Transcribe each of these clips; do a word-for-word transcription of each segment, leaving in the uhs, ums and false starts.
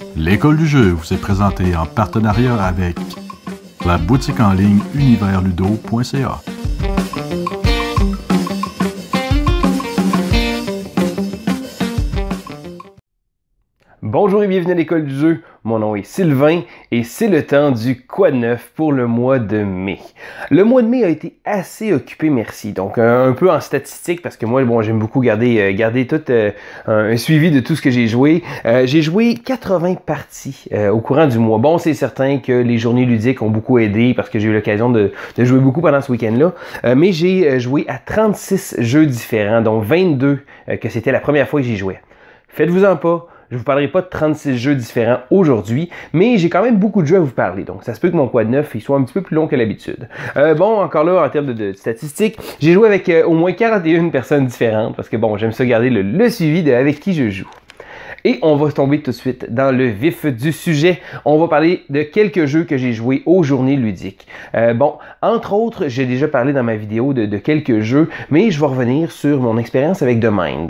L'école du jeu vous est présentée en partenariat avec la boutique en ligne univers ludo point c a. Bonjour et bienvenue à l'école du jeu, mon nom est Sylvain et c'est le temps du quoi de neuf pour le mois de mai. Le mois de mai a été assez occupé, merci, donc un, un peu en statistique parce que moi bon j'aime beaucoup garder, euh, garder tout euh, un suivi de tout ce que j'ai joué. Euh, j'ai joué quatre-vingts parties euh, au courant du mois. Bon, c'est certain que les journées ludiques ont beaucoup aidé parce que j'ai eu l'occasion de, de jouer beaucoup pendant ce week-end-là, euh, mais j'ai euh, joué à trente-six jeux différents, dont vingt-deux euh, que c'était la première fois que j'y jouais. Faites-vous-en pas. Je ne vous parlerai pas de trente-six jeux différents aujourd'hui, mais j'ai quand même beaucoup de jeux à vous parler, donc ça se peut que mon quoi de neuf il soit un petit peu plus long que l'habitude. Euh, bon, encore là, en termes de, de statistiques, j'ai joué avec euh, au moins quarante et une personnes différentes, parce que bon, j'aime ça garder le, le suivi de avec qui je joue. Et on va tomber tout de suite dans le vif du sujet. On va parler de quelques jeux que j'ai joués aux journées ludiques. Euh, bon, entre autres, j'ai déjà parlé dans ma vidéo de, de quelques jeux, mais je vais revenir sur mon expérience avec The Mind.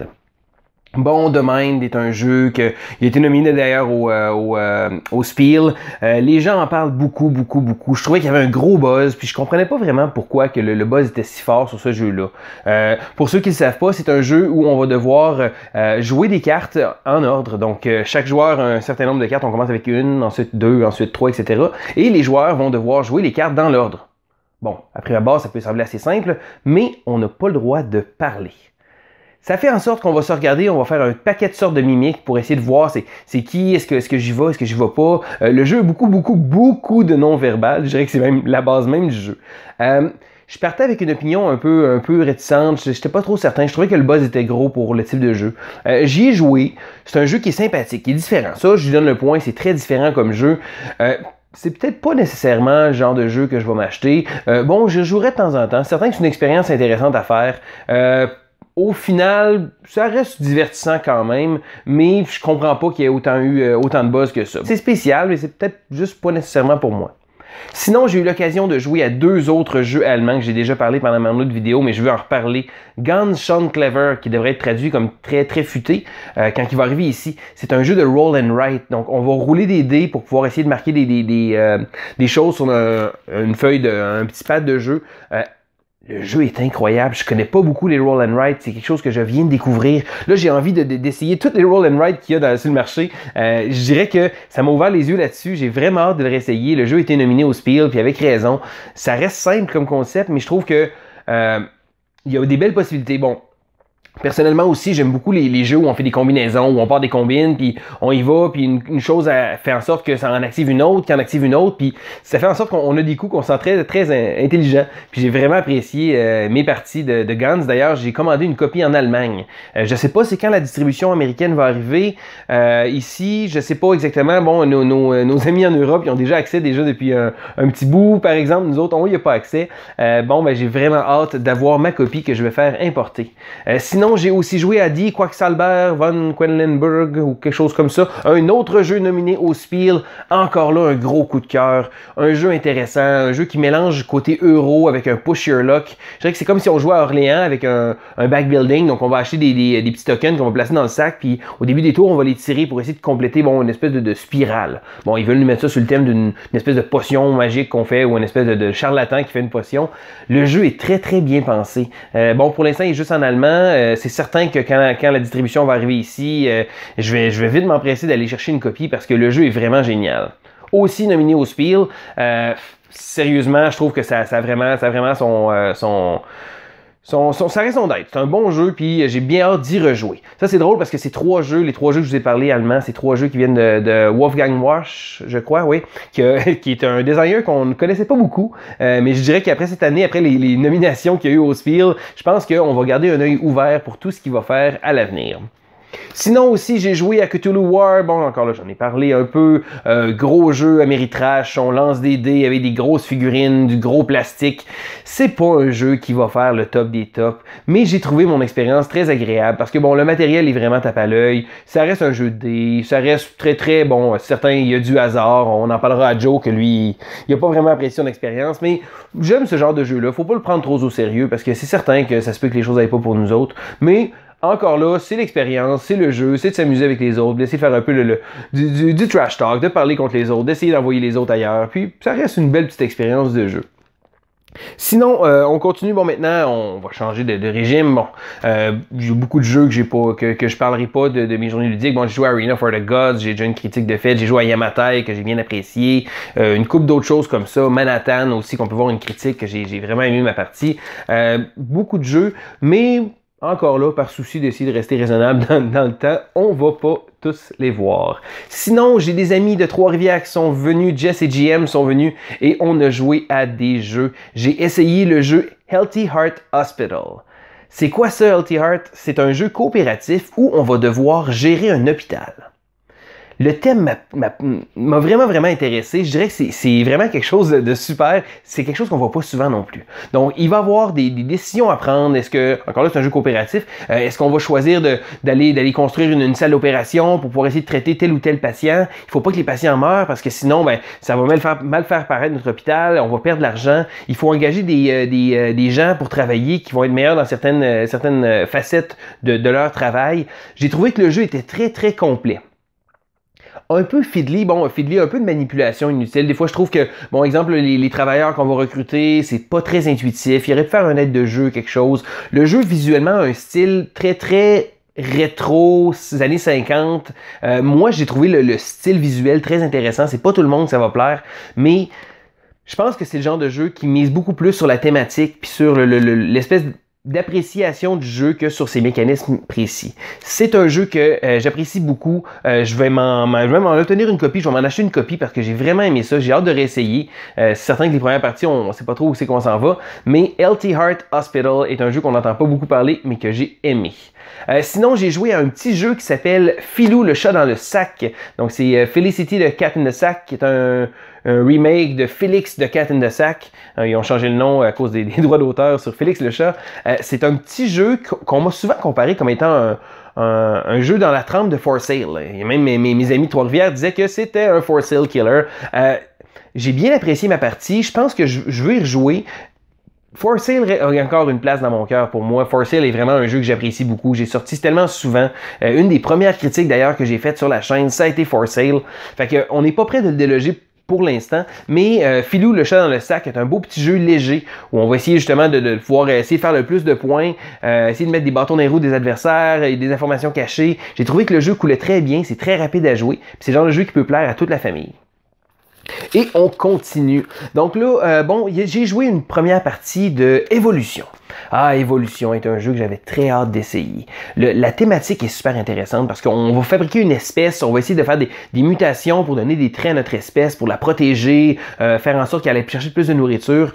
Bon, The Mind est un jeu qui a été nominé d'ailleurs au, euh, au, euh, au Spiel. Euh, les gens en parlent beaucoup, beaucoup, beaucoup. Je trouvais qu'il y avait un gros buzz, puis je comprenais pas vraiment pourquoi que le, le buzz était si fort sur ce jeu-là. Euh, pour ceux qui ne le savent pas, c'est un jeu où on va devoir euh, jouer des cartes en ordre. Donc, euh, chaque joueur a un certain nombre de cartes. On commence avec une, ensuite deux, ensuite trois, et cetera. Et les joueurs vont devoir jouer les cartes dans l'ordre. Bon, après la base, ça peut sembler assez simple, mais on n'a pas le droit de parler. Ça fait en sorte qu'on va se regarder, on va faire un paquet de sortes de mimiques pour essayer de voir c'est, c'est qui, est-ce que, est-ce que j'y vais, est-ce que j'y vais pas. Euh, le jeu a beaucoup, beaucoup, beaucoup de non-verbal. Je dirais que c'est même la base même du jeu. Euh, je partais avec une opinion un peu, un peu réticente. J'étais pas trop certain. Je trouvais que le buzz était gros pour le type de jeu. Euh, j'y ai joué. C'est un jeu qui est sympathique, qui est différent. Ça, je lui donne le point. C'est très différent comme jeu. Euh, C'est peut-être pas nécessairement le genre de jeu que je vais m'acheter. Euh, bon, je jouerai de temps en temps. C'est certain que c'est une expérience intéressante à faire. Euh, Au final, ça reste divertissant quand même, mais je comprends pas qu'il y ait autant eu euh, autant de buzz que ça. C'est spécial, mais c'est peut-être juste pas nécessairement pour moi. Sinon, j'ai eu l'occasion de jouer à deux autres jeux allemands que j'ai déjà parlé pendant ma autre vidéo, mais je veux en reparler. Ganz schön clever, qui devrait être traduit comme très très futé, euh, quand il va arriver ici. C'est un jeu de roll and write, donc on va rouler des dés pour pouvoir essayer de marquer des, des, des, euh, des choses sur un, une feuille, de, un petit pad de jeu. Euh, Le jeu est incroyable. Je connais pas beaucoup les roll and write. C'est quelque chose que je viens de découvrir. Là, j'ai envie de, de, d'essayer toutes les roll and write qu'il y a dans, sur le marché. Euh, je dirais que ça m'a ouvert les yeux là-dessus. J'ai vraiment hâte de le réessayer. Le jeu a été nominé au Spiel, puis avec raison. Ça reste simple comme concept, mais je trouve que euh, il y a des belles possibilités. Bon. Personnellement aussi, j'aime beaucoup les, les jeux où on fait des combinaisons, où on part des combines, puis on y va, puis une, une chose a, fait en sorte que ça en active une autre, qui en active une autre, puis ça fait en sorte qu'on a des coups qu'on sent très, très intelligents. Puis j'ai vraiment apprécié euh, mes parties de, de Ganz. D'ailleurs, j'ai commandé une copie en Allemagne. Euh, je sais pas c'est quand la distribution américaine va arriver. Euh, ici, je sais pas exactement. Bon, nos, nos, nos amis en Europe, ils ont déjà accès déjà depuis un, un petit bout, par exemple. Nous autres, on n'y a pas accès. Euh, bon, ben j'ai vraiment hâte d'avoir ma copie que je vais faire importer. Euh, sinon, j'ai aussi joué à Die Quacksalber von Quedlinburg ou quelque chose comme ça. Un autre jeu nominé au Spiel. Encore là, un gros coup de cœur. Un jeu intéressant. Un jeu qui mélange côté euro avec un push your luck. Je dirais que c'est comme si on jouait à Orléans avec un, un back building. Donc, on va acheter des, des, des petits tokens qu'on va placer dans le sac. Puis, au début des tours, on va les tirer pour essayer de compléter bon, une espèce de, de spirale. Bon, ils veulent nous mettre ça sur le thème d'une espèce de potion magique qu'on fait ou une espèce de, de charlatan qui fait une potion. Le jeu est très, très bien pensé. Euh, bon, pour l'instant, il est juste en allemand. Euh, c'est certain que quand, quand la distribution va arriver ici, euh, je, vais, je vais vite m'empresser d'aller chercher une copie parce que le jeu est vraiment génial. Aussi nominé au Spiel, euh, sérieusement, je trouve que ça, ça a vraiment, ça a vraiment son, euh, son, son, son, sa raison d'être. C'est un bon jeu, puis j'ai bien hâte d'y rejouer. Ça, c'est drôle parce que c'est trois jeux, les trois jeux que je vous ai parlé allemands, c'est trois jeux qui viennent de, de Wolfgang Warsch, je crois, oui, qui, a, qui est un designer qu'on ne connaissait pas beaucoup, euh, mais je dirais qu'après cette année, après les, les nominations qu'il y a eu au Spiel, je pense qu'on va garder un œil ouvert pour tout ce qu'il va faire à l'avenir. Sinon aussi, j'ai joué à Cthulhu War. Bon, encore là, j'en ai parlé un peu. Euh, gros jeu Ameritrash. On lance des dés avec des grosses figurines, du gros plastique. C'est pas un jeu qui va faire le top des tops. Mais j'ai trouvé mon expérience très agréable parce que bon, le matériel est vraiment tape à l'œil. Ça reste un jeu de dés. Ça reste très très bon. Certains, il y a du hasard. On en parlera à Joe que lui, il a pas vraiment apprécié son expérience. Mais j'aime ce genre de jeu-là. Faut pas le prendre trop au sérieux parce que c'est certain que ça se peut que les choses n'aillent pas pour nous autres. Mais Encore là, c'est l'expérience, c'est le jeu, c'est de s'amuser avec les autres, d'essayer de faire un peu le, le, du, du, du trash talk, de parler contre les autres, d'essayer d'envoyer les autres ailleurs, puis ça reste une belle petite expérience de jeu. Sinon, euh, on continue. Bon, maintenant, on va changer de, de régime. Bon, euh, j'ai beaucoup de jeux que j'ai pas, que, que je parlerai pas de, de mes journées ludiques. Bon, j'ai joué à Arena for the Gods, j'ai déjà une critique de fait. J'ai joué à Yamatai que j'ai bien apprécié. Euh, une couple d'autres choses comme ça. Manhattan aussi qu'on peut voir une critique que j'ai, j'ai vraiment aimé ma partie. Euh, beaucoup de jeux, mais encore là, par souci d'essayer de rester raisonnable dans, dans le temps, on va pas tous les voir. Sinon, j'ai des amis de Trois-Rivières qui sont venus, Jess et G M sont venus et on a joué à des jeux. J'ai essayé le jeu Healthy Heart Hospital. C'est quoi ça, Healthy Heart? C'est un jeu coopératif où on va devoir gérer un hôpital. Le thème m'a, m'a, m'a vraiment, vraiment intéressé. Je dirais que c'est, c'est vraiment quelque chose de, de super. C'est quelque chose qu'on voit pas souvent non plus. Donc, il va y avoir des, des décisions à prendre. Est-ce que, encore là, c'est un jeu coopératif. Euh, est-ce qu'on va choisir de, d'aller, d'aller construire une, une salle d'opération pour pouvoir essayer de traiter tel ou tel patient? Il faut pas que les patients meurent parce que sinon, ben, ça va mal faire, mal faire paraître notre hôpital. On va perdre de l'argent. Il faut engager des, euh, des, euh, des gens pour travailler qui vont être meilleurs dans certaines, euh, certaines facettes de, de leur travail. J'ai trouvé que le jeu était très, très complet. Un peu fiddly, bon, fiddly, un peu de manipulation inutile. Des fois, je trouve que, bon, exemple, les, les travailleurs qu'on va recruter, c'est pas très intuitif. Il aurait pu faire un aide de jeu, quelque chose. Le jeu, visuellement, a un style très, très rétro, années cinquante. Euh, moi, j'ai trouvé le, le style visuel très intéressant. C'est pas tout le monde que ça va plaire, mais je pense que c'est le genre de jeu qui mise beaucoup plus sur la thématique puis sur le, le, le, l'espèce de d'appréciation du jeu que sur ses mécanismes précis. C'est un jeu que euh, j'apprécie beaucoup. Euh, je vais m'en, je vais m'en obtenir une copie. Je vais m'en acheter une copie parce que j'ai vraiment aimé ça. J'ai hâte de réessayer. Euh, c'est certain que les premières parties, on ne sait pas trop où c'est qu'on s'en va. Mais Healthy Heart Hospital est un jeu qu'on n'entend pas beaucoup parler, mais que j'ai aimé. Euh, sinon, j'ai joué à un petit jeu qui s'appelle Philou, le chat dans le sac. Donc, c'est euh, Felicity de Cat in the Sack, qui est un, un remake de Félix de Cat in the Sack. Euh, ils ont changé le nom à cause des, des droits d'auteur sur Félix le chat. Euh, c'est un petit jeu qu'on m'a souvent comparé comme étant un, un, un jeu dans la trempe de For Sale. Et même mes, mes, mes amis de Trois-Rivières disaient que c'était un For Sale killer. Euh, j'ai bien apprécié ma partie. Je pense que je, je veux y rejouer. For Sale a encore une place dans mon cœur pour moi. For Sale est vraiment un jeu que j'apprécie beaucoup. J'ai sorti tellement souvent. Euh, une des premières critiques d'ailleurs que j'ai faites sur la chaîne, ça a été For Sale. Fait que on n'est pas prêt de le déloger pour l'instant, mais euh, Philou, le chat dans le sac, est un beau petit jeu léger où on va essayer justement de, de pouvoir essayer de faire le plus de points, euh, essayer de mettre des bâtons dans les roues des adversaires et des informations cachées. J'ai trouvé que le jeu coulait très bien, c'est très rapide à jouer, puis c'est le genre de jeu qui peut plaire à toute la famille. Et on continue. Donc là, euh, bon, j'ai joué une première partie de Évolution. Ah, Évolution est un jeu que j'avais très hâte d'essayer. Le, la thématique est super intéressante parce qu'on va fabriquer une espèce, on va essayer de faire des, des mutations pour donner des traits à notre espèce, pour la protéger, euh, faire en sorte qu'elle aille chercher plus de nourriture.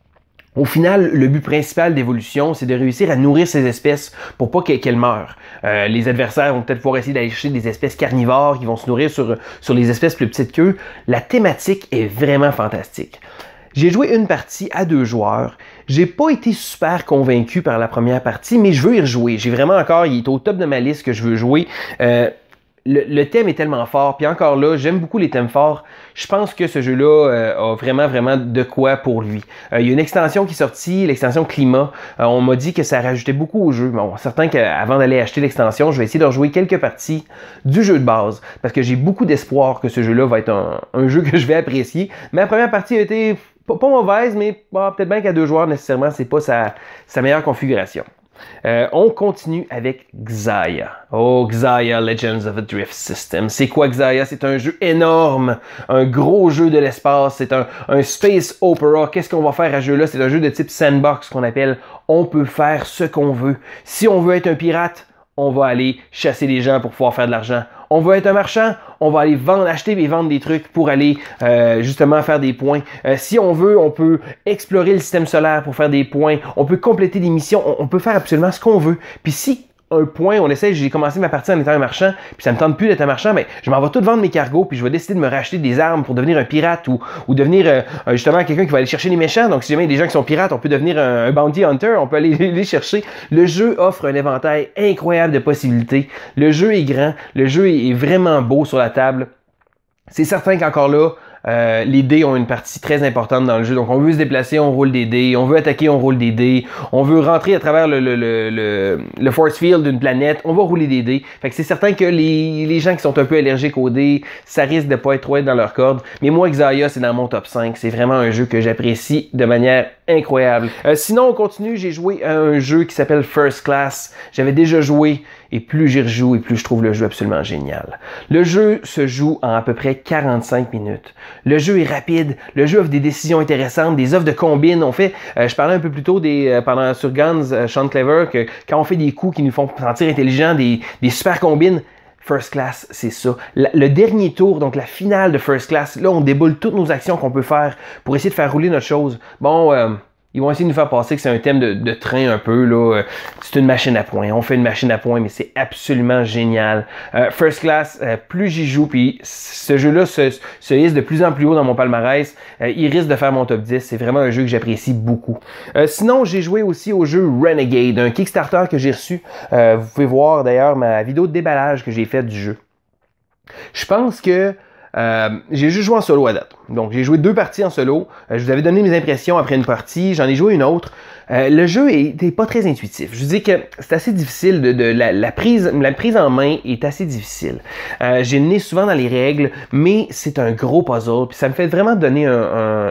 Au final, le but principal d'Évolution, c'est de réussir à nourrir ces espèces pour pas qu'elles meurent. Euh, les adversaires vont peut-être pouvoir essayer d'aller chercher des espèces carnivores qui vont se nourrir sur, sur les espèces plus petites qu'eux. La thématique est vraiment fantastique. J'ai joué une partie à deux joueurs. J'ai pas été super convaincu par la première partie, mais je veux y rejouer. J'ai vraiment encore, il est au top de ma liste que je veux jouer. Euh, Le, le thème est tellement fort, puis encore là, j'aime beaucoup les thèmes forts. Je pense que ce jeu-là euh, a vraiment, vraiment de quoi pour lui. Euh, il y a une extension qui est sortie, l'extension Climat. Euh, on m'a dit que ça rajoutait beaucoup au jeu. Bon, certain qu'avant d'aller acheter l'extension, je vais essayer de rejouer quelques parties du jeu de base, parce que j'ai beaucoup d'espoir que ce jeu-là va être un, un jeu que je vais apprécier. Mais la première partie a été pas, pas mauvaise, mais bon, peut-être bien qu'à deux joueurs, nécessairement, c'est pas sa, sa meilleure configuration. Euh, on continue avec Xia. Oh, Xia Legends of a Drift System. C'est quoi Xia? C'est un jeu énorme, un gros jeu de l'espace, c'est un, un space opera. Qu'est-ce qu'on va faire à ce jeu-là? C'est un jeu de type sandbox qu'on appelle on peut faire ce qu'on veut. Si on veut être un pirate, on va aller chasser des gens pour pouvoir faire de l'argent. On veut être un marchand, on va aller vendre, acheter et vendre des trucs pour aller euh, justement faire des points. Euh, si on veut, on peut explorer le système solaire pour faire des points. On peut compléter des missions. On, on peut faire absolument ce qu'on veut. Puis si un point, on essaie, j'ai commencé ma partie en étant un marchand, puis ça me tente plus d'être un marchand, mais je m'en vais tout vendre mes cargos, puis je vais décider de me racheter des armes pour devenir un pirate ou, ou devenir euh, justement quelqu'un qui va aller chercher les méchants. Donc si jamais il y a des gens qui sont pirates, on peut devenir un, un bounty hunter, on peut aller les chercher. Le jeu offre un éventail incroyable de possibilités. Le jeu est grand, le jeu est vraiment beau sur la table. C'est certain qu'encore là, Euh, les dés ont une partie très importante dans le jeu. Donc, on veut se déplacer, on roule des dés. On veut attaquer, on roule des dés. On veut rentrer à travers le, le, le, le, le force field d'une planète, on va rouler des dés. Fait que c'est certain que les, les gens qui sont un peu allergiques aux dés, ça risque de pas être trop être dans leur corde. Mais moi, Xayah, c'est dans mon top cinq. C'est vraiment un jeu que j'apprécie de manière incroyable. Euh, sinon, on continue. J'ai joué à un jeu qui s'appelle First Class. J'avais déjà joué. Et plus j'y rejoue, et plus je trouve le jeu absolument génial. Le jeu se joue en à peu près quarante-cinq minutes. Le jeu est rapide, le jeu offre des décisions intéressantes, des offres de combines. On fait, euh, je parlais un peu plus tôt des, euh, pendant sur Guns, euh, Sean Clever, que quand on fait des coups qui nous font sentir intelligents, des, des super combines, First Class, c'est ça. La, le dernier tour, donc la finale de First Class, là, on déboule toutes nos actions qu'on peut faire pour essayer de faire rouler notre chose. Bon, euh, ils vont essayer de nous faire passer que c'est un thème de, de train un peu, là. C'est une machine à points. On fait une machine à points, mais c'est absolument génial. Euh, First Class, euh, plus j'y joue, puis ce jeu-là se, se hisse de plus en plus haut dans mon palmarès. Euh, il risque de faire mon top dix. C'est vraiment un jeu que j'apprécie beaucoup. Euh, sinon, j'ai joué aussi au jeu Renegade, un Kickstarter que j'ai reçu. Euh, vous pouvez voir d'ailleurs ma vidéo de déballage que j'ai faite du jeu. Je pense que Euh, j'ai juste joué en solo à date. Donc, j'ai joué deux parties en solo. Euh, je vous avais donné mes impressions après une partie. J'en ai joué une autre. Euh, le jeu n'est pas très intuitif. Je vous dis que c'est assez difficile. De, de la, la, prise, la prise en main est assez difficile. Euh, j'ai le nez souvent dans les règles, mais c'est un gros puzzle. Puis ça me fait vraiment donner un... un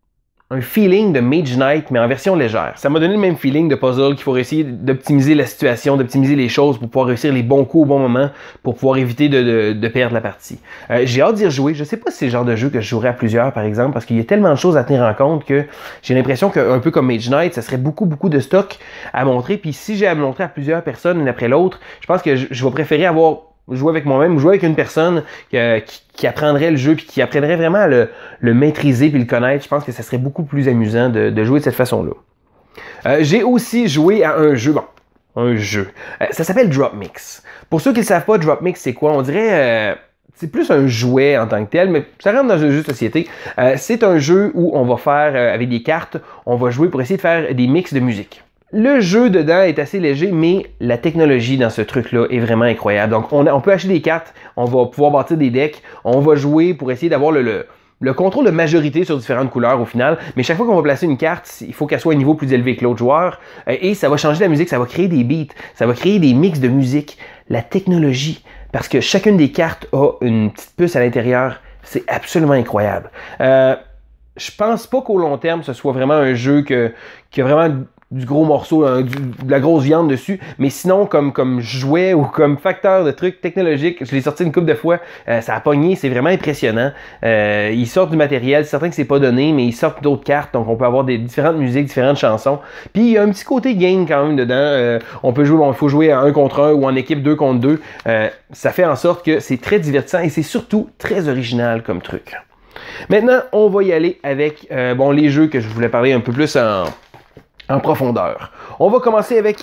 un feeling de Mage Knight, mais en version légère. Ça m'a donné le même feeling de puzzle qu'il faut essayer d'optimiser la situation, d'optimiser les choses pour pouvoir réussir les bons coups au bon moment, pour pouvoir éviter de, de, de perdre la partie. Euh, j'ai hâte d'y rejouer. Je sais pas si c'est le genre de jeu que je jouerais à plusieurs, par exemple, parce qu'il y a tellement de choses à tenir en compte que j'ai l'impression qu'un peu comme Mage Knight, ça serait beaucoup, beaucoup de stock à montrer. Puis si j'ai à montrer à plusieurs personnes, l'une après l'autre, je pense que je, je vais préférer avoir jouer avec moi-même ou jouer avec une personne euh, qui, qui apprendrait le jeu puis qui apprendrait vraiment à le, le maîtriser puis le connaître. Je pense que ça serait beaucoup plus amusant de, de jouer de cette façon-là. Euh, j'ai aussi joué à un jeu, bon, un jeu. Euh, ça s'appelle Drop Mix. Pour ceux qui ne savent pas, Drop Mix, c'est quoi? On dirait... Euh, c'est plus un jouet en tant que tel, mais ça rentre dans un jeu de société. Euh, c'est un jeu où on va faire, euh, avec des cartes, on va jouer pour essayer de faire des mix de musique. Le jeu dedans est assez léger, mais la technologie dans ce truc-là est vraiment incroyable. Donc, on, a, on peut acheter des cartes, on va pouvoir bâtir des decks, on va jouer pour essayer d'avoir le, le, le contrôle de majorité sur différentes couleurs au final. Mais chaque fois qu'on va placer une carte, il faut qu'elle soit à un niveau plus élevé que l'autre joueur. Et ça va changer la musique, ça va créer des beats, ça va créer des mix de musique. La technologie, parce que chacune des cartes a une petite puce à l'intérieur, c'est absolument incroyable. Euh, je pense pas qu'au long terme, ce soit vraiment un jeu que, qui a vraiment du gros morceau, hein, du, de la grosse viande dessus, mais sinon comme comme jouet ou comme facteur de trucs technologiques, je l'ai sorti une couple de fois, euh, ça a pogné, c'est vraiment impressionnant. Euh, ils sortent du matériel, c'est certain que c'est pas donné, mais ils sortent d'autres cartes, donc on peut avoir des différentes musiques, différentes chansons. Puis il y a un petit côté game quand même dedans. Euh, on peut jouer, bon, il faut jouer à un contre un ou en équipe deux contre deux. Euh, ça fait en sorte que c'est très divertissant et c'est surtout très original comme truc. Maintenant, on va y aller avec euh, bon les jeux que je voulais parler un peu plus en en profondeur. On va commencer avec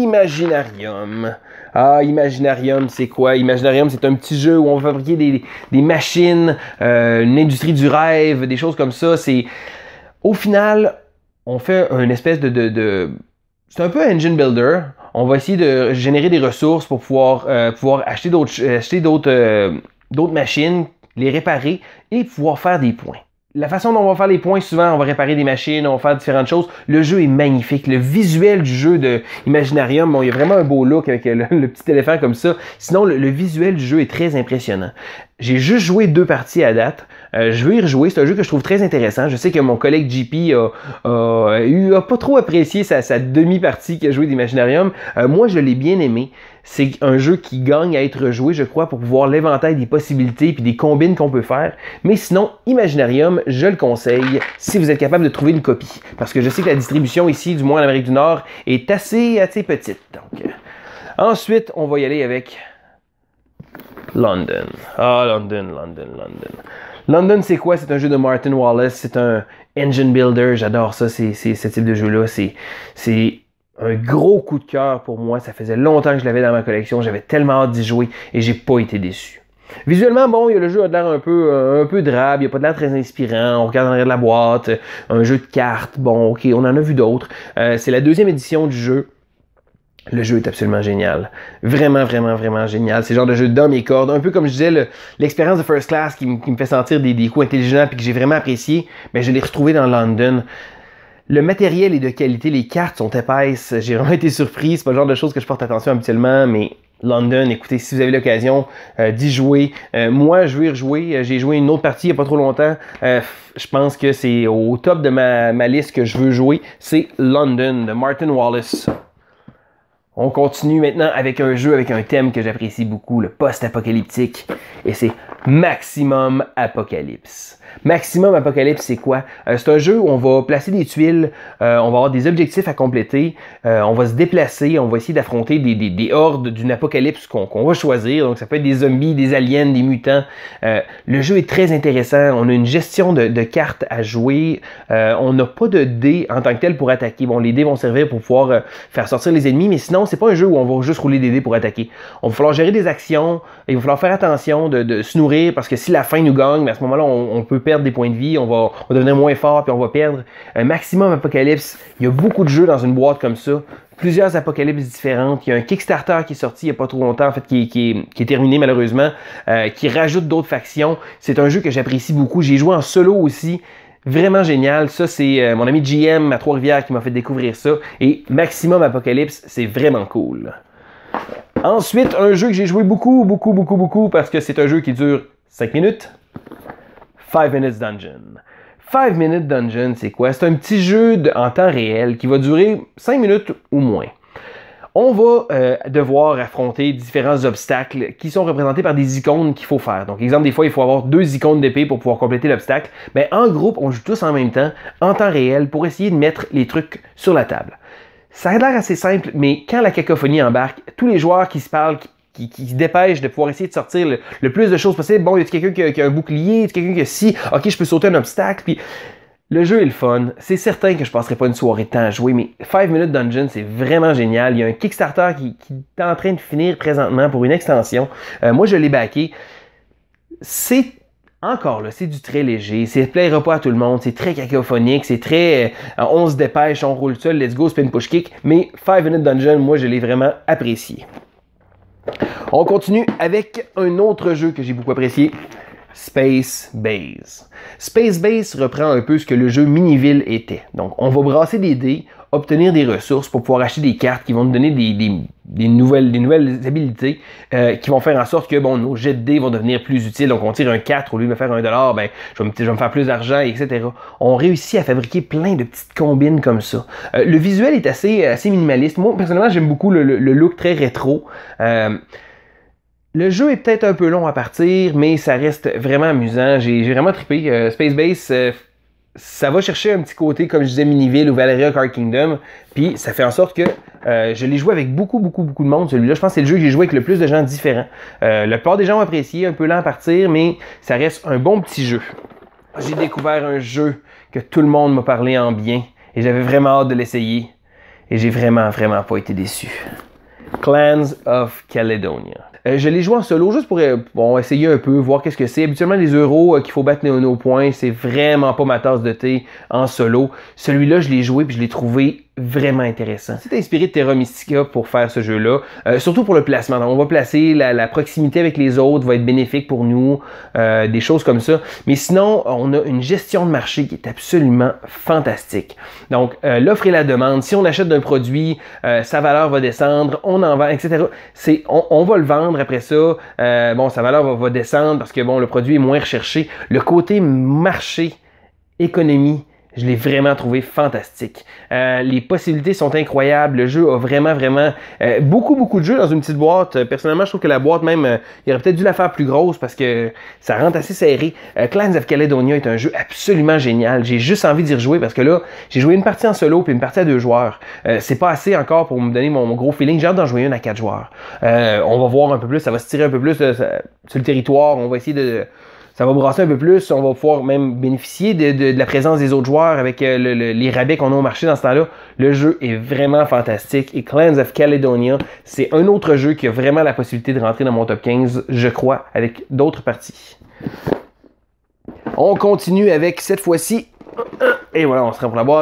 Imaginarium. Ah, Imaginarium, c'est quoi? Imaginarium, c'est un petit jeu où on va fabriquer des, des machines, euh, une industrie du rêve, des choses comme ça. C'est au final, on fait une espèce de... de, de... C'est un peu un engine builder. On va essayer de générer des ressources pour pouvoir, euh, pouvoir acheter d'autres acheter d'autres euh, d'autres machines, les réparer et pouvoir faire des points. La façon dont on va faire les points, souvent, on va réparer des machines, on va faire différentes choses. Le jeu est magnifique. Le visuel du jeu de Imaginarium, bon, il y a vraiment un beau look avec le, le petit éléphant comme ça. Sinon, le, le visuel du jeu est très impressionnant. J'ai juste joué deux parties à date. Euh, je veux y rejouer. C'est un jeu que je trouve très intéressant. Je sais que mon collègue J P a, a, a, a pas trop apprécié sa, sa demi-partie qu'il a joué d'Imaginarium. Euh, moi, je l'ai bien aimé. C'est un jeu qui gagne à être joué, je crois, pour pouvoir l'éventail des possibilités et des combines qu'on peut faire. Mais sinon, Imaginarium, je le conseille si vous êtes capable de trouver une copie. Parce que je sais que la distribution ici, du moins en Amérique du Nord, est assez, assez petite. Donc, euh. Ensuite, on va y aller avec London. Ah, London, London, London. London, c'est quoi? C'est un jeu de Martin Wallace. C'est un engine builder. J'adore ça, c'est, c'est, ce type de jeu-là. C'est... c'est un gros coup de cœur pour moi. Ça faisait longtemps que je l'avais dans ma collection. J'avais tellement hâte d'y jouer et j'ai pas été déçu. Visuellement, bon, le jeu a l'air un peu, un peu drabe. Il n'a pas l'air très inspirant. On regarde en arrière de la boîte. Un jeu de cartes. Bon, ok, on en a vu d'autres. Euh, c'est la deuxième édition du jeu. Le jeu est absolument génial. Vraiment, vraiment, vraiment génial. C'est le genre de jeu d'homme et corde. Un peu comme je disais, l'expérience de First Class qui, qui me fait sentir des, des coups intelligents et que j'ai vraiment apprécié, mais je l'ai retrouvé dans London. Le matériel est de qualité, les cartes sont épaisses. J'ai vraiment été surpris. C'est pas le genre de choses que je porte attention habituellement, mais London, écoutez, si vous avez l'occasion euh, d'y jouer, euh, moi je vais y rejouer. J'ai joué une autre partie il n'y a pas trop longtemps. Euh, je pense que c'est au top de ma, ma liste que je veux jouer. C'est London de Martin Wallace. On continue maintenant avec un jeu avec un thème que j'apprécie beaucoup, le post-apocalyptique, et c'est Maximum Apocalypse. Maximum Apocalypse, c'est quoi? Euh, c'est un jeu où on va placer des tuiles, euh, on va avoir des objectifs à compléter, euh, on va se déplacer, on va essayer d'affronter des, des, des hordes d'une apocalypse qu'on qu'on va choisir. Donc ça peut être des zombies, des aliens, des mutants. Euh, le jeu est très intéressant, on a une gestion de, de cartes à jouer, euh, on n'a pas de dés en tant que tel pour attaquer. Bon, les dés vont servir pour pouvoir euh, faire sortir les ennemis, mais sinon, c'est pas un jeu où on va juste rouler des dés pour attaquer. On va falloir gérer des actions, il va falloir faire attention de, de se nourrir, parce que si la faim nous gagne, ben à ce moment-là, on, on peut perdre des points de vie, on va, on va devenir moins fort, puis on va perdre. Un Maximum Apocalypse, il y a beaucoup de jeux dans une boîte comme ça, plusieurs apocalypses différentes. Il y a un Kickstarter qui est sorti il n'y a pas trop longtemps, en fait, qui, qui, est, qui est terminé malheureusement, euh, qui rajoute d'autres factions. C'est un jeu que j'apprécie beaucoup. J'ai joué en solo aussi. Vraiment génial. Ça, c'est euh, mon ami G M à Trois-Rivières qui m'a fait découvrir ça. Et Maximum Apocalypse, c'est vraiment cool. Ensuite, un jeu que j'ai joué beaucoup, beaucoup, beaucoup, beaucoup, parce que c'est un jeu qui dure cinq minutes. five minutes Dungeon. five minutes Dungeon, c'est quoi? C'est un petit jeu de, en temps réel qui va durer cinq minutes ou moins. On va euh, devoir affronter différents obstacles qui sont représentés par des icônes qu'il faut faire. Donc, exemple, des fois, il faut avoir deux icônes d'épée pour pouvoir compléter l'obstacle. Mais en groupe, on joue tous en même temps, en temps réel, pour essayer de mettre les trucs sur la table. Ça a l'air assez simple, mais quand la cacophonie embarque, tous les joueurs qui se parlent, qui Qui, qui se dépêche de pouvoir essayer de sortir le, le plus de choses possible. Bon, il y a quelqu'un qui, qui a un bouclier, il y a quelqu'un qui a si, ok, je peux sauter un obstacle, puis le jeu est le fun. C'est certain que je passerai pas une soirée de temps à jouer, mais five minutes Dungeon, c'est vraiment génial. Il y a un Kickstarter qui, qui est en train de finir présentement pour une extension. Euh, moi, je l'ai backé. C'est encore là, c'est du très léger, ça ne plaira pas à tout le monde, c'est très cacophonique, c'est très euh, on se dépêche, on roule seul, let's go, spin push kick, mais five minutes Dungeon, moi, je l'ai vraiment apprécié. On continue avec un autre jeu que j'ai beaucoup apprécié, Space Base. Space Base reprend un peu ce que le jeu Miniville était. Donc, on va brasser des dés, obtenir des ressources pour pouvoir acheter des cartes qui vont nous donner des, des, des, nouvelles, des nouvelles habilités euh, qui vont faire en sorte que bon, nos jets de dés vont devenir plus utiles. Donc, on tire un quatre au lieu de me faire un dollar, ben, je vais me, je vais me faire plus d'argent, et cetera. On réussit à fabriquer plein de petites combines comme ça. Euh, le visuel est assez, assez minimaliste. Moi, personnellement, j'aime beaucoup le, le, le look très rétro. Euh, Le jeu est peut-être un peu long à partir, mais ça reste vraiment amusant. J'ai vraiment trippé. Euh, Space Base, euh, ça va chercher un petit côté, comme je disais, Miniville ou Valeria Card Kingdom. Puis ça fait en sorte que euh, je l'ai joué avec beaucoup, beaucoup, beaucoup de monde. Celui-là, je pense que c'est le jeu que j'ai joué avec le plus de gens différents. Euh, la plupart des gens ont apprécié, un peu lent à partir, mais ça reste un bon petit jeu. J'ai découvert un jeu que tout le monde m'a parlé en bien et j'avais vraiment hâte de l'essayer. Et j'ai vraiment, vraiment pas été déçu. Clans of Caledonia. Euh, je l'ai joué en solo juste pour euh, bon, essayer un peu, voir qu'est-ce que c'est. Habituellement, les euros euh, qu'il faut battre nos, nos points, c'est vraiment pas ma tasse de thé en solo. Celui-là, je l'ai joué puis je l'ai trouvé vraiment intéressant. C'est inspiré de Terra Mystica pour faire ce jeu-là, euh, surtout pour le placement. Donc, on va placer la, la proximité avec les autres, va être bénéfique pour nous, euh, des choses comme ça. Mais sinon, on a une gestion de marché qui est absolument fantastique. Donc, euh, l'offre et la demande. Si on achète d'un produit, euh, sa valeur va descendre, on en vend, et cetera. C'est, on, on va le vendre après ça. Euh, bon, sa valeur va, va descendre parce que bon, le produit est moins recherché. Le côté marché, économie, je l'ai vraiment trouvé fantastique. Euh, les possibilités sont incroyables. Le jeu a vraiment, vraiment euh, beaucoup, beaucoup de jeux dans une petite boîte. Euh, personnellement, je trouve que la boîte même, euh, il aurait peut-être dû la faire plus grosse parce que ça rentre assez serré. Euh, Clans of Caledonia est un jeu absolument génial. J'ai juste envie d'y rejouer parce que là, j'ai joué une partie en solo puis une partie à deux joueurs. Euh, c'est pas assez encore pour me donner mon, mon gros feeling. J'ai hâte d'en jouer une à quatre joueurs. Euh, on va voir un peu plus, ça va se tirer un peu plus euh, ça, sur le territoire. On va essayer de... Ça va brasser un peu plus, on va pouvoir même bénéficier de, de, de la présence des autres joueurs avec euh, le, le, les rabais qu'on a au marché dans ce temps-là. Le jeu est vraiment fantastique et Clans of Caledonia, c'est un autre jeu qui a vraiment la possibilité de rentrer dans mon top quinze, je crois, avec d'autres parties. On continue avec cette fois-ci, et voilà, on se rend pour la boîte,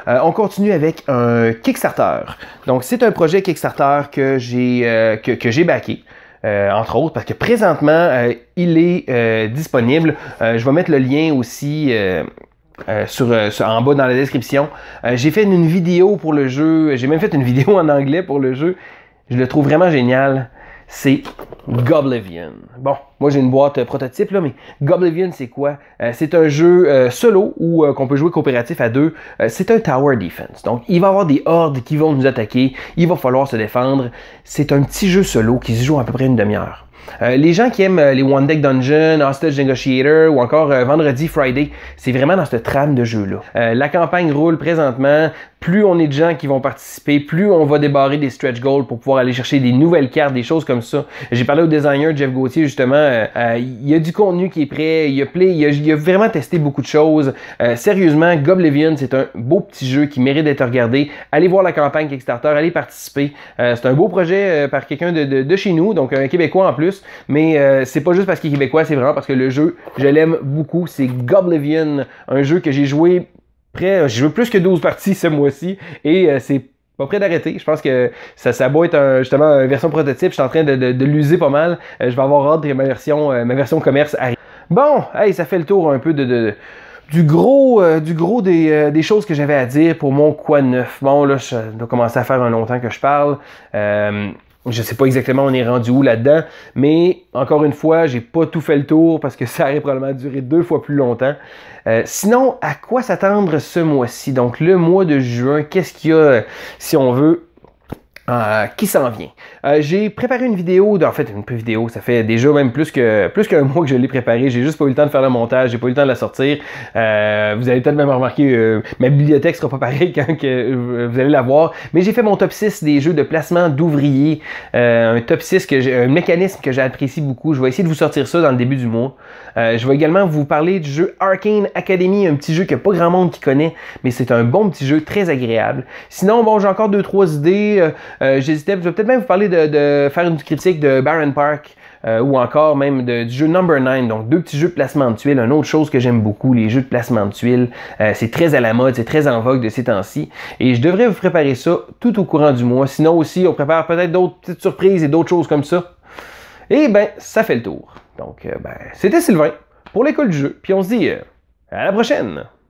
euh, on continue avec un Kickstarter. Donc, c'est un projet Kickstarter que j'ai euh, que, que j'ai backé. Euh, entre autres, parce que présentement, euh, il est euh, disponible. Euh, je vais mettre le lien aussi euh, euh, sur, euh, sur, en bas dans la description. Euh, j'ai fait une, une vidéo pour le jeu. J'ai même fait une vidéo en anglais pour le jeu. Je le trouve vraiment génial. C'est Goblivion. Bon, moi j'ai une boîte euh, prototype, là, mais Goblivion, c'est quoi? Euh, c'est un jeu euh, solo ou euh, qu'on peut jouer coopératif à deux. Euh, c'est un tower defense. Donc, il va y avoir des hordes qui vont nous attaquer. Il va falloir se défendre. C'est un petit jeu solo qui se joue à peu près une demi-heure. Euh, les gens qui aiment euh, les One Deck Dungeon, Hostage Negotiator ou encore euh, Vendredi Friday, c'est vraiment dans cette trame de jeu-là. Euh, la campagne roule présentement. Plus on est de gens qui vont participer, plus on va débarrer des stretch goals pour pouvoir aller chercher des nouvelles cartes, des choses comme ça. J'ai parlé au designer Jeff Gauthier justement. Euh, euh, il y a du contenu qui est prêt, il y a, play, il y a, il y a vraiment testé beaucoup de choses. Euh, sérieusement, Goblivion, c'est un beau petit jeu qui mérite d'être regardé. Allez voir la campagne Kickstarter, allez participer. Euh, c'est un beau projet euh, par quelqu'un de, de, de chez nous, donc un Québécois en plus. Mais euh, c'est pas juste parce qu'il est québécois, c'est vraiment parce que le jeu, je l'aime beaucoup. C'est Goblivion, un jeu que j'ai joué près, j'ai joué plus que douze parties ce mois-ci et euh, c'est pas près d'arrêter. Je pense que ça, ça doit être un, justement une version prototype. Je suis en train de, de, de l'user pas mal. Euh, je vais avoir hâte que ma version, euh, ma version commerce arrive. Bon, hey, ça fait le tour un peu de... de Du gros, euh, du gros des, euh, des choses que j'avais à dire pour mon Quad neuf. Bon, là, je dois commencer à faire un longtemps que je parle. Euh, Je sais pas exactement on est rendu où là-dedans, mais encore une fois, j'ai pas tout fait le tour parce que ça aurait probablement duré deux fois plus longtemps. Euh, sinon, à quoi s'attendre ce mois-ci? Donc le mois de juin, qu'est-ce qu'il y a, si on veut, Euh, qui s'en vient. Euh, j'ai préparé une vidéo, en fait une vidéo, ça fait déjà même plus que plus qu'un mois que je l'ai préparée. J'ai juste pas eu le temps de faire le montage, j'ai pas eu le temps de la sortir. Euh, vous allez peut-être même remarquer, euh, ma bibliothèque sera pas pareille quand que, euh, vous allez la voir. Mais j'ai fait mon top six des jeux de placement d'ouvriers. Euh, un top six, que j'ai, un mécanisme que j'apprécie beaucoup. Je vais essayer de vous sortir ça dans le début du mois. Euh, je vais également vous parler du jeu Arcane Academy, un petit jeu que pas grand monde qui connaît, mais c'est un bon petit jeu très agréable. Sinon, bon, j'ai encore deux, trois idées. Euh, Euh, J'hésitais, je vais peut-être même vous parler de, de faire une critique de Baron Park euh, ou encore même de, du jeu Number nine, donc deux petits jeux de placement de tuiles. Une autre chose que j'aime beaucoup, les jeux de placement de tuiles, euh, c'est très à la mode, c'est très en vogue de ces temps-ci. Et je devrais vous préparer ça tout au courant du mois. Sinon aussi, on prépare peut-être d'autres petites surprises et d'autres choses comme ça. Et ben, ça fait le tour. Donc, euh, ben, c'était Sylvain pour l'école du jeu. Puis on se dit euh, à la prochaine!